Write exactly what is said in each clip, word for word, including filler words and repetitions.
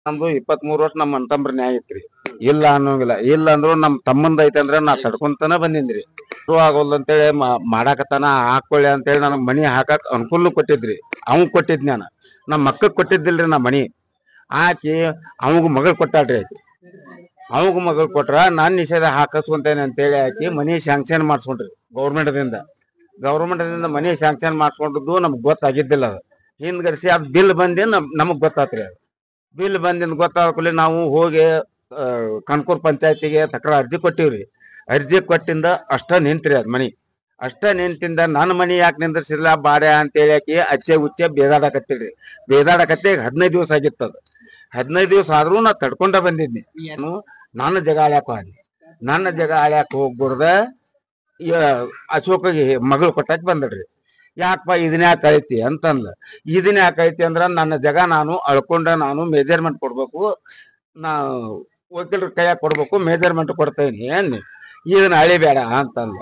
ನಮ್ದು ಇಪ್ಪತ್ತ್ ಮೂರು ವರ್ಷ ನಮ್ಮ ಅಣ್ಣತಮ್ಮರ ನ್ಯಾಯ ಐತ್ರಿ. ಇಲ್ಲ ಅನ್ನೋಂಗಿಲ್ಲ. ಇಲ್ಲ ಅಂದ್ರು ನಮ್ ತಮ್ಮಂದ ಐತೆ ಅಂದ್ರೆ ನಾ ತಡ್ಕೊಂತಾನ ಬಂದಿನ್ರಿ. ಶುರು ಆಗೋಲ್ಲ ಅಂತೇಳಿ ಮಾಡಾಕತ್ತಾನ ಹಾಕೊಳ್ಳಿ ಅಂತೇಳಿ ನನಗ್ ಮನಿ ಹಾಕಾಕ್ ಅನುಕೂಲ ಕೊಟ್ಟಿದ್ರಿ. ಅವ್ ಕೊಟ್ಟಿದ್ ನಾನು ನಮ್ಮ ಮಕ್ಕಕ್ ಕೊಟ್ಟಿದ್ದಿಲ್ರಿ ನಾ ಮನಿ ಹಾಕಿ ಅವಾಗ ಮಗಳು ಕೊಟ್ಟಾಳ್ರಿ ಆಕಿ. ಅವಾಗ ಮಗಳು ಕೊಟ್ರ ನಾನ್ ನಿಷೇಧ ಹಾಕಸ್ಕೊಂತೇನೆ ಅಂತೇಳಿ ಹಾಕಿ ಮನಿ ಸ್ಯಾಂಕ್ಷನ್ ಮಾಡ್ಸ್ಕೊಂಡ್ರಿ ಗೌರ್ಮೆಂಟ್ ದಿಂದ. ಗೌರ್ಮೆಂಟ್ ದಿಂದ ಮನಿ ಸ್ಯಾಂಕ್ಷನ್ ಮಾಡ್ಸ್ಕೊಂಡದ್ದು ನಮ್ಗ್ ಗೊತ್ತಾಗಿದ್ದಿಲ್ಲ. ಅದು ಹಿಂದ್ಗಡಿಸಿ ಅದ್ ಬಿಲ್ ಬಂದಿ ನಮಗ್ ಗೊತ್ತಾತ್ರಿ. ಅದು ಬಿಲ್ ಬಂದಿಂದ ಗೊತ್ತಾಗಲಿ ನಾವು ಹೋಗಿ ಕನ್ಕೂರ್ ಪಂಚಾಯತಿಗೆ ತಕ್ರಾರ್ ಅರ್ಜಿ ಕೊಟ್ಟಿವ್ರಿ. ಅರ್ಜಿ ಕೊಟ್ಟಿಂದ ಅಷ್ಟ ನಿಂತ್ರಿ ಅದ್ ಮನಿ. ಅಷ್ಟ ನಿಂತಿಂದ ನನ್ನ ಮನಿ ಯಾಕೆ ನಿಂದ್ರಸಿಲ್ಲ ಬಾಡ್ಯ ಅಂತೇಳಿ ಹಾಕಿ ಅಚ್ಚೆ ಉಚ್ಚೆ ಬೇದಾಡಕತ್ತಿಲ್ರಿ. ಬೇದಾಡಕತ್ತೆ ಹದಿನೈದು ದಿವಸ ಆಗಿತ್ತದ. ಹದಿನೈದು ದಿವಸ ಆದ್ರೂ ನಾ ತಡ್ಕೊಂಡ ಬಂದಿದ್ನಿ. ಏನು ನನ್ನ ಜಗ ಆಳ್ಯಾಕ ಹೋಗಿ ನನ್ನ ಜಗ ಆಳ್ಯಾಕ ಹೋಗ್ಬಿಡ್ದ ಅಶೋಕಗೆ ಮಗಳು ಕೊಟ್ಟಾಕ್ ಬಂದಡ್ರಿ. ಯಾಕಪ್ಪ ಇದನ್ನ ಯಾಕೆ ಐತಿ ಅಂತಂದ. ಇದನ್ನ ಯಾಕೆ ಐತಿ ಅಂದ್ರ ನನ್ನ ಜಗ ನಾನು ಅಳ್ಕೊಂಡ ನಾನು ಮೆಜರ್ಮೆಂಟ್ ಕೊಡ್ಬೇಕು, ನಾ ವಕೀಲರ ಕೈಯಾಗ ಕೊಡ್ಬೇಕು, ಮೆಜರ್ಮೆಂಟ್ ಕೊಡ್ತೇನಿ ಏನ್ ಇದನ್ನ ಅಳಿಬೇಡ ಅಂತಂದ.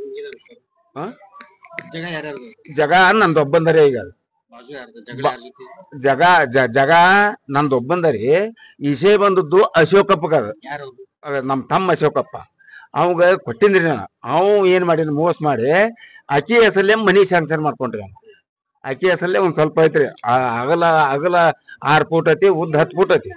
ಜಗ ನಂದೊಬ್ಬಂದರಿ. ಈಗ ಜಗ ಜಗ ನಂದೊಬ್ಬಂದರಿ. ಇಸೆ ಬಂದದ್ದು ಅಶೋಕಪ್ಪಗ. ನಮ್ ತಮ್ಮ ಅಶೋಕಪ್ಪ ಅವಾಗ ಕೊಟ್ಟಿನ್ರಿ ನಾನು. ಅವ್ ಏನ್ ಮಾಡಿನ ಮೋಸ ಮಾಡಿ ಅಕ್ಕಿ ಹೆಸರಲ್ಲೇ ಮನಿ ಸ್ಯಾಂಕ್ಷನ್ ಮಾಡ್ಕೊಂಡ್ರಿ. ಅಕ್ಕಿ ಹೆಸರಲ್ಲೇ ಒಂದ್ ಸ್ವಲ್ಪ ಐತ್ರಿ. ಅಗಲ ಅಗಲ ಆರ್ ಫೂಟ್ ಐತಿ, ಉದ್ದ ಹತ್ತು ಫೂಟ್ ಐತಿ.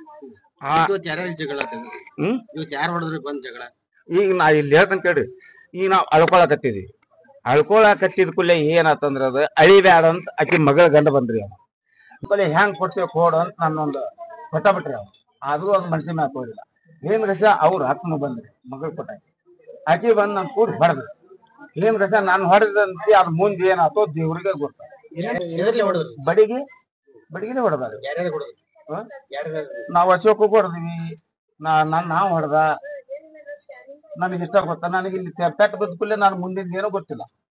ಹ್ಮ್ ಈಗ ನಾ ಇಲ್ಲಿ ಹೇಳ್ತಂತ ಕೇಳ್ರಿ. ಈಗ ನಾವ್ ಅಳ್ಕೊಳಕತ್ತಿದ್ವಿ. ಅಳ್ಕೊಳಕತ್ತಿದ್ ಕೂಡಲೇ ಏನಾತಂದ್ರ ಅದ ಅಳಿಬ್ಯಾಡ ಅಂತ ಆಕಿ ಮಗಳ ಗಂಡ ಬಂದ್ರಿ. ಅವ ಹೆಂಗ್ ಕೊಡ್ತೇವೆ ಕೊಡು ಅಂತ ನನ್ನೊಂದು ಕೊಟ್ಟ ಬಿಟ್ರಿ. ಅವ್ ಆದ್ರೂ ಒಂದ್ ಮನ್ಸಿನ ಮ್ಯಾಕ್ ಹೋಗಿಲ್ಲ. ಏನ್ ರಸ ಅವ್ರ ಆತ್ಮ ಬಂದ್ರಿ ಮಗಳು ಕೊಟ್ಟಾಕಿ. ಆಕಿ ಬಂದ್ ನನ್ ಕೂಡ ಹೊಡೆದ್ರಿ. ಏನ್ ರಸ ನಾನು ಹೊಡೆದಂತಿ ಅದ್ ಮುಂದೆ ಏನಾತೋ ದೇವ್ರಿಗೆ ಗೊತ್ತ. ಬಡಿಗಿ ಬಡಿಗಿನೇ ಹೊಡೆದ. ನಾವ್ ಅಶೋಕ ಹೊಡೆದ್ವಿ. ನಾ ನನ್ ನಾವ್ ಹೊಡೆದ. ನನಗೆ ಇಷ್ಟ ಗೊತ್ತ. ನನಗೆ ಇಲ್ಲಿ ಪೆಟ್ಟು ಬಿದ್ದ ಕೂಡಲೇ ನಾನು ಮುಂದಿನ ಏನೋ ಗೊತ್ತಿಲ್ಲ.